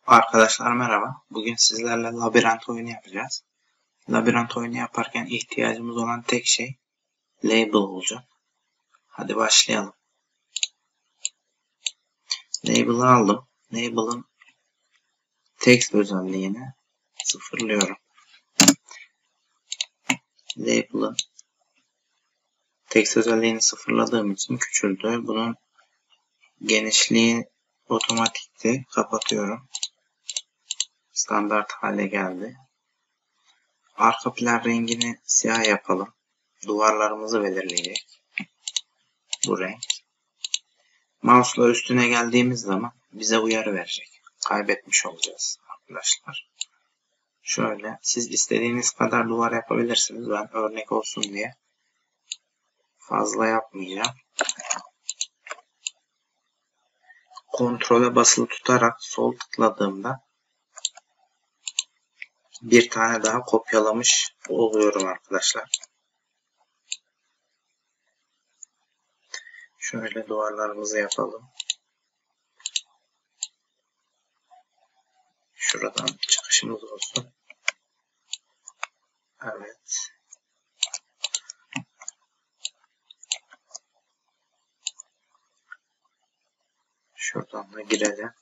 Arkadaşlar merhaba. Bugün sizlerle labirent oyunu yapacağız. Labirent oyunu yaparken ihtiyacımız olan tek şey label olacak. Hadi başlayalım. Label'ı aldım. Label'ın text özelliğini sıfırlıyorum. Label'ın text özelliğini sıfırladığım için küçüldü. Bunun genişliği otomatikti. Kapatıyorum. Standart hale geldi. Arka plan rengini siyah yapalım. Duvarlarımızı belirleyecek bu renk. Mouse'la üstüne geldiğimiz zaman bize uyarı verecek. Kaybetmiş olacağız arkadaşlar. Şöyle siz istediğiniz kadar duvar yapabilirsiniz. Ben örnek olsun diye fazla yapmayacağım. Kontrole basılı tutarak sol tıkladığımda bir tane daha kopyalamış oluyorum arkadaşlar. Şöyle duvarlarımızı yapalım. Şuradan çıkışımız olsun. Evet. Şuradan da girelim.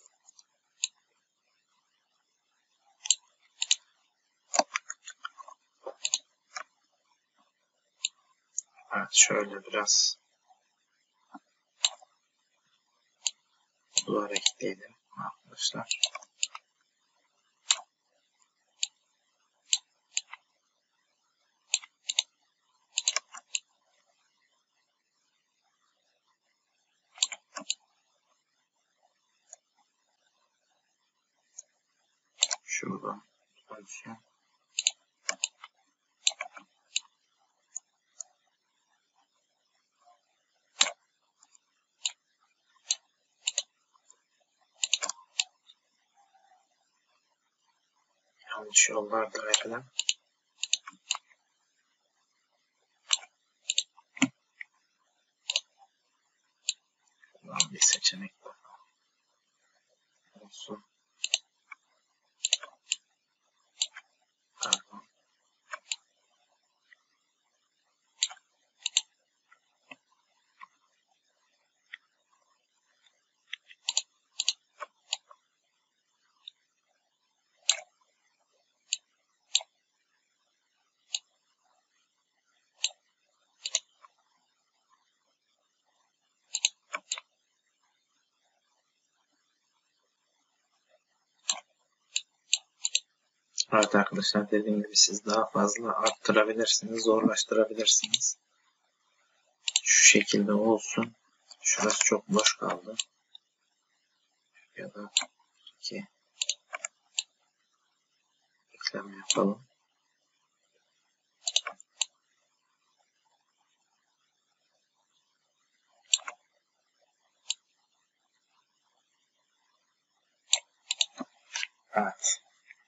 Evet, şöyle biraz duvar ekleyelim arkadaşlar. Şuradan pozisyon. Yanlış yollar da verelim. Buradan bir seçenek olsun. Pardon. Evet arkadaşlar, dediğim gibi siz daha fazla arttırabilirsiniz, zorlaştırabilirsiniz. Şu şekilde olsun. Şurası çok boş kaldı. Ya da iki ekleme yapalım. Evet.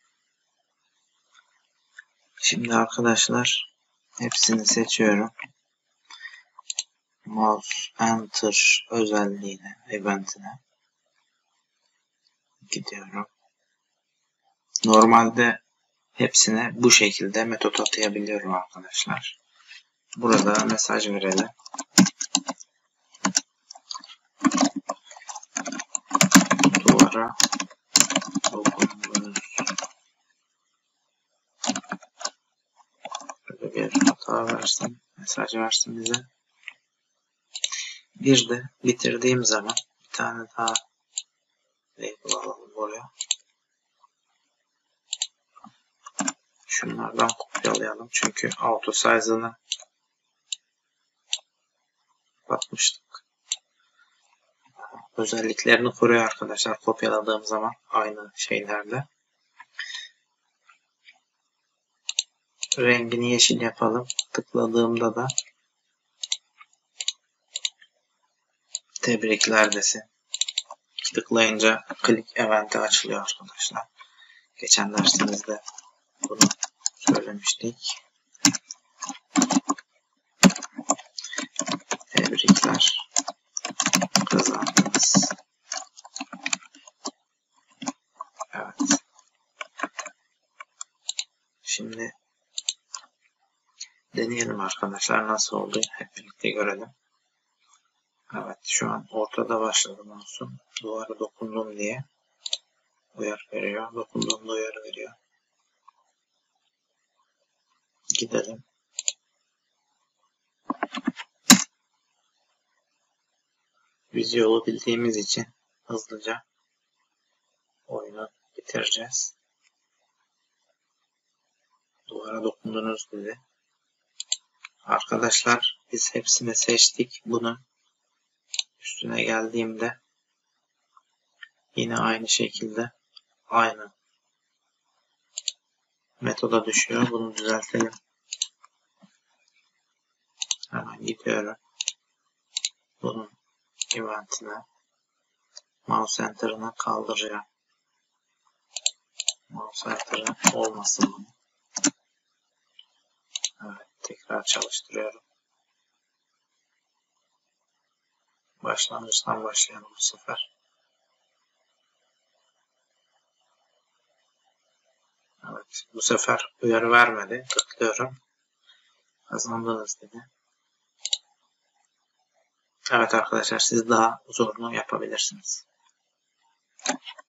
Şimdi arkadaşlar hepsini seçiyorum. Mouse Enter özelliğine, eventine gidiyorum. Normalde hepsine bu şekilde metot atayabiliyorum arkadaşlar. Burada mesaj verelim. Duvara dokunduğunuz böyle bir hata versin, mesaj versin bize. Bir de bitirdiğim zaman bir tane daha label alalım buraya. Şunlardan kopyalayalım çünkü auto size'ını bakmıştık. Özelliklerini koruyor arkadaşlar kopyaladığım zaman aynı şeylerde. Rengini yeşil yapalım. Tıkladığımda da tebrikler desin. Tıklayınca click event'i açılıyor arkadaşlar. Geçen dersimizde bunu söylemiştik. Tebrikler, kazandınız. Evet. deneyelim arkadaşlar. Nasıl oldu? Hep birlikte görelim. Evet, şu an ortada başladı mouse'um. Duvara dokundum diye uyarı veriyor. Dokunduğumda uyarı veriyor. Gidelim. Biz yolu bildiğimiz için hızlıca oyunu bitireceğiz. Duvara dokundunuz dedi. Arkadaşlar biz hepsini seçtik. Bunun üstüne geldiğimde yine aynı şekilde aynı metoda düşüyor. Bunu düzeltelim. Hemen gidiyorum. Bunun eventine mouse enter'ını kaldıracağım. Mouse enter'ı olmasın bunu. Evet, tekrar çalıştırıyorum. Başlangıçtan başlayalım bu sefer. Evet, bu sefer uyarı vermedi. Tıklıyorum. Kazandınız dedi. Evet arkadaşlar, siz daha zorunu yapabilirsiniz.